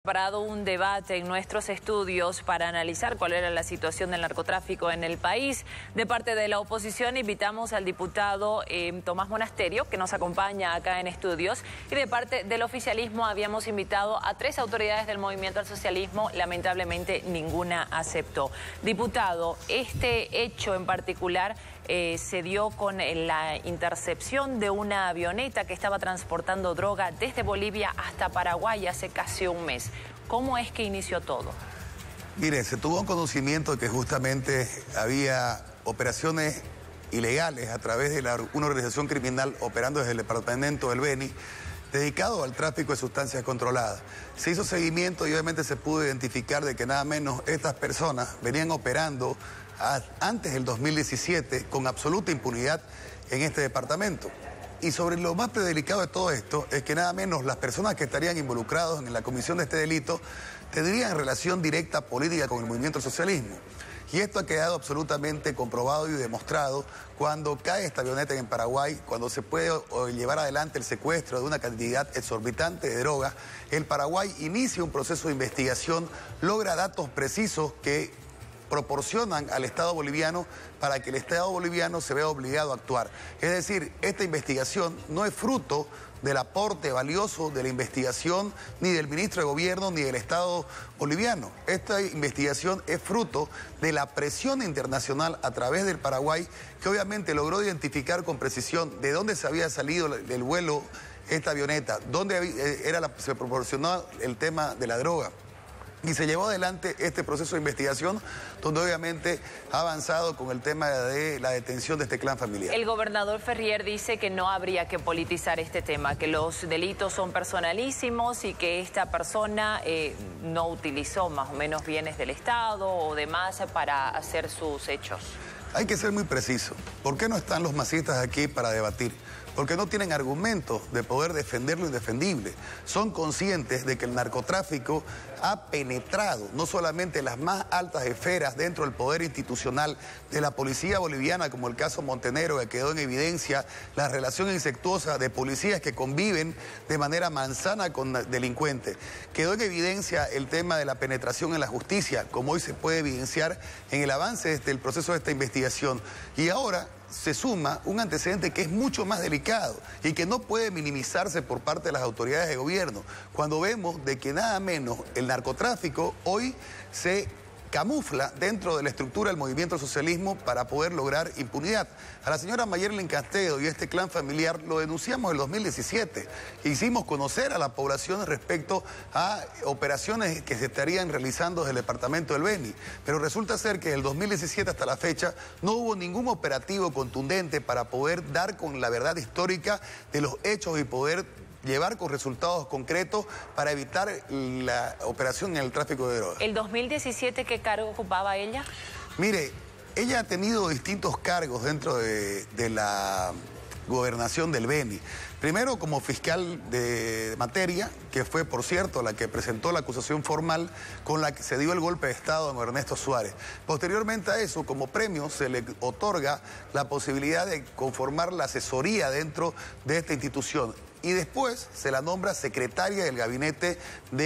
Preparado un debate en nuestros estudios para analizar cuál era la situación del narcotráfico en el país. De parte de la oposición invitamos al diputado Tomás Monasterio, que nos acompaña acá en estudios, y de parte del oficialismo habíamos invitado a 3 autoridades del movimiento al socialismo. Lamentablemente ninguna aceptó. Diputado, este hecho en particular se dio con la intercepción de una avioneta que estaba transportando droga desde Bolivia hasta Paraguay hace casi un mes. ¿Cómo es que inició todo? Mire, se tuvo un conocimiento de que justamente había operaciones ilegales a través de una organización criminal operando desde el departamento del Beni, dedicado al tráfico de sustancias controladas. Se hizo seguimiento y obviamente se pudo identificar de que nada menos estas personas venían operando antes del 2017 con absoluta impunidad en este departamento. Y sobre lo más delicado de todo esto es que nada menos las personas que estarían involucradas en la comisión de este delito tendrían relación directa política con el movimiento al socialismo. Y esto ha quedado absolutamente comprobado y demostrado cuando cae esta avioneta en Paraguay, cuando se puede llevar adelante el secuestro de una cantidad exorbitante de droga. El Paraguay inicia un proceso de investigación, logra datos precisos que proporcionan al Estado boliviano para que el Estado boliviano se vea obligado a actuar. Es decir, esta investigación no es fruto del aporte valioso de la investigación ni del ministro de Gobierno ni del Estado boliviano. Esta investigación es fruto de la presión internacional a través del Paraguay, que obviamente logró identificar con precisión de dónde se había salido del vuelo esta avioneta, dónde se proporcionó el tema de la droga. Y se llevó adelante este proceso de investigación donde obviamente ha avanzado con el tema de la detención de este clan familiar. El gobernador Ferrier dice que no habría que politizar este tema, que los delitos son personalísimos y que esta persona no utilizó más o menos bienes del Estado o demás para hacer sus hechos. Hay que ser muy preciso. ¿Por qué no están los masistas aquí para debatir? Porque no tienen argumentos de poder defender lo indefendible. Son conscientes de que el narcotráfico ha penetrado no solamente las más altas esferas dentro del poder institucional de la policía boliviana, como el caso Montenegro, que quedó en evidencia la relación incestuosa de policías que conviven de manera manzana con delincuentes. Quedó en evidencia el tema de la penetración en la justicia, como hoy se puede evidenciar en el avance del proceso de esta investigación. Y ahora se suma un antecedente que es mucho más delicado y que no puede minimizarse por parte de las autoridades de gobierno, cuando vemos de que nada menos el narcotráfico hoy se camufla dentro de la estructura del movimiento al socialismo para poder lograr impunidad. A la señora Mayerlin Castedo y este clan familiar lo denunciamos en el 2017. Hicimos conocer a la población respecto a operaciones que se estarían realizando desde el departamento del Beni. Pero resulta ser que desde el 2017 hasta la fecha no hubo ningún operativo contundente para poder dar con la verdad histórica de los hechos y poder llevar con resultados concretos para evitar la operación en el tráfico de drogas. ¿El 2017 qué cargo ocupaba ella? Mire, ella ha tenido distintos cargos dentro de la gobernación del Beni. Primero como fiscal de materia, que fue, por cierto, la que presentó la acusación formal con la que se dio el golpe de Estado a don Ernesto Suárez. Posteriormente a eso, como premio, se le otorga la posibilidad de conformar la asesoría dentro de esta institución. Y después se la nombra secretaria del gabinete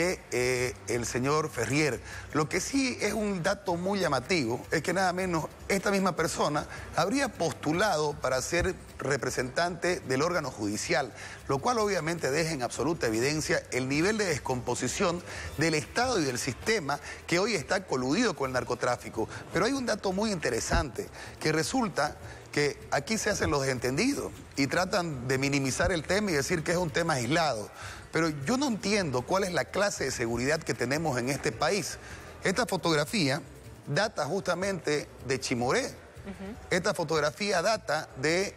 de el señor Ferrier. Lo que sí es un dato muy llamativo es que nada menos esta misma persona habría postulado para ser representante del órgano judicial, lo cual obviamente deja en absoluta evidencia el nivel de descomposición del Estado y del sistema que hoy está coludido con el narcotráfico. Pero hay un dato muy interesante, que resulta que aquí se hacen los desentendidos y tratan de minimizar el tema y decir que es un tema aislado. Pero yo no entiendo cuál es la clase de seguridad que tenemos en este país. Esta fotografía data justamente de Chimoré. Esta fotografía data de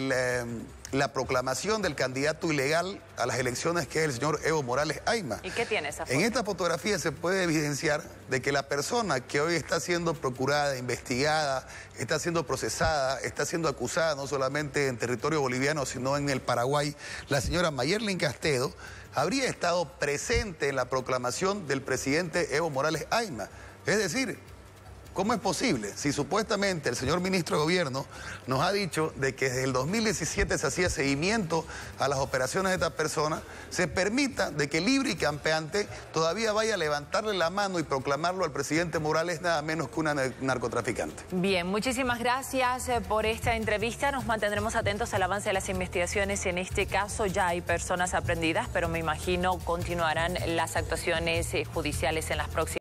la proclamación del candidato ilegal a las elecciones, que es el señor Evo Morales Ayma. ¿Y qué tiene esa foto? En esta fotografía se puede evidenciar de que la persona que hoy está siendo procurada, investigada, está siendo procesada, está siendo acusada no solamente en territorio boliviano, sino en el Paraguay, la señora Mayerlin Castedo, habría estado presente en la proclamación del presidente Evo Morales Ayma. Es decir, ¿Cómo es posible? Si supuestamente el señor ministro de Gobierno nos ha dicho de que desde el 2017 se hacía seguimiento a las operaciones de estas personas, se permita de que libre y campeante todavía vaya a levantarle la mano y proclamarlo al presidente Morales nada menos que una narcotraficante. Bien, muchísimas gracias por esta entrevista. Nos mantendremos atentos al avance de las investigaciones. En este caso ya hay personas aprendidas, pero me imagino continuarán las actuaciones judiciales en las próximas.